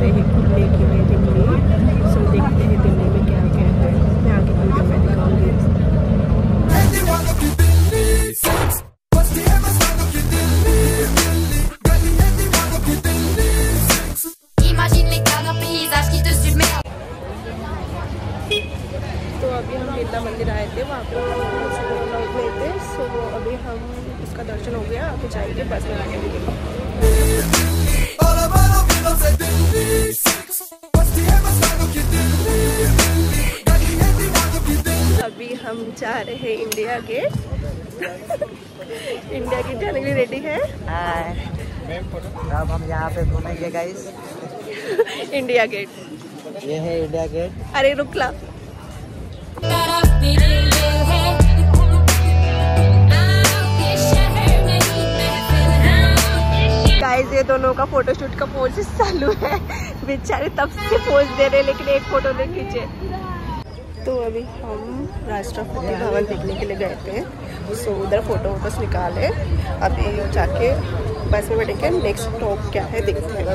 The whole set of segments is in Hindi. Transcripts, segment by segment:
रहे हैं घूमने के लिए दिल्ली। सो देखते हैं दिल्ली में क्या क्या है, मैं आगे वीडियो में दिखाऊंगी। तो अभी हम बिरला मंदिर आए थे, वहाँ पे गए थे। सो अभी हम उसका दर्शन हो गया, आगे जाएंगे बस में आने के लिए। अभी हम जा रहे हैं इंडिया गेट। इंडिया गेट जाने के लिए रेडी है। अब हम यहाँ पे घूमेंगे गाइस। इंडिया गेट, ये है इंडिया गेट। अरे रुकला। गाइस ये दोनों का फोटोशूट का पोज चालू है, बेचारे तब से पोज दे रहे लेकिन एक फोटो नहीं खींचे। तो अभी हम राष्ट्रपति भवन देखने के लिए गए थे। सो उधर फोटो बस निकाले, अभी जाके बस में बैठेंगे। नेक्स्ट स्टॉप क्या है देखते हैं।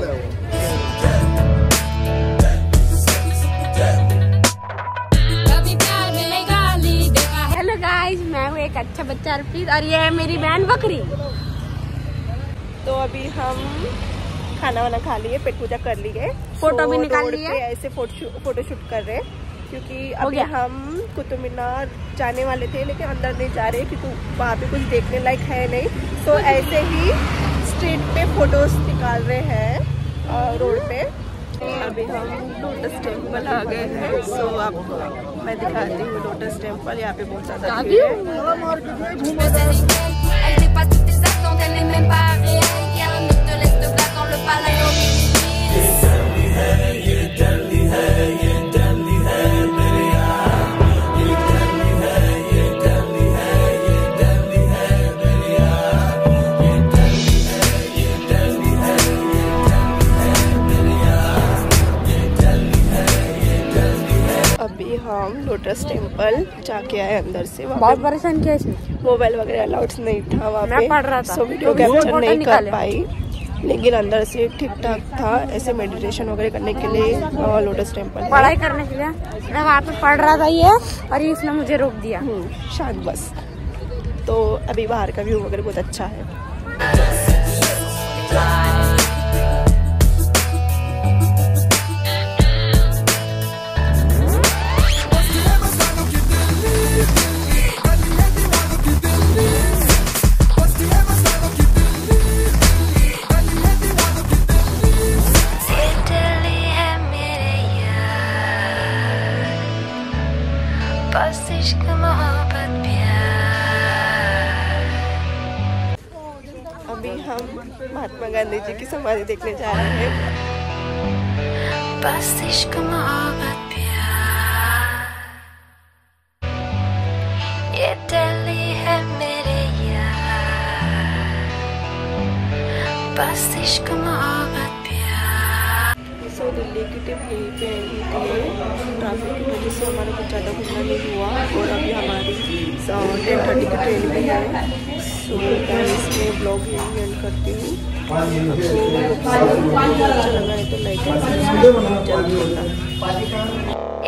हेलो गाइस, मैं हूँ एक अच्छा बच्चा अर्पित और ये है मेरी बहन बकरी। तो अभी हम खाना वाना खा लिए, पेट पूजा कर लिए, फोटो भी निकाल लिए। ऐसे फोटोशूट कर रहे हैं क्योंकि अभी हम कुतुब मीनार जाने वाले थे लेकिन अंदर नहीं जा रहे क्योंकि वहाँ पे कुछ देखने लायक है नहीं। तो ऐसे ही स्ट्रीट पे फोटोज निकाल रहे हैं रोड पे। अभी हम लोटस टेम्पल आ गए हैं। सो आपको मैं दिखाती हूँ लोटस टेम्पल। यहाँ पे बहुत ज्यादा भीड़ है। अभी हम लोटस टेम्पल जाके आए अंदर से। बहुत परेशान किया इसमें, मोबाइल वगैरह अलाउड नहीं था वहाँ पे, पढ़ रहा था। सो वीडियो कैप्चर नहीं कर पाई, लेकिन अंदर से ठीक ठाक था ऐसे मेडिटेशन वगैरह करने के लिए। लोटस टेम्पल पढ़ाई करने के लिए मैं वहाँ पे पढ़ रहा था ये, और इसने मुझे रोक दिया शायद बस। तो अभी बाहर का व्यू वगैरह बहुत अच्छा है। अभी हम महात्मा गांधी जी की समाधि देखने जा रहे हैं। बस इश्क मोहब्बत प्यार, ये दिल्ली है मेरे यार, बस इश्क मोहब्बत प्यार। सो दिल्ली की ट्रिप यहीं पे आई थी। ट्रैफिक की वजह से हमारा कुछ ज़्यादा घूमना नहीं हुआ और अभी हमारी 10:30 की ट्रेन भी है। सो इसमें ब्लॉग यही एंड करती हूँ। आपको अच्छा लगा है तो लाइक एंड सब्सक्राइब जल्दी होता है।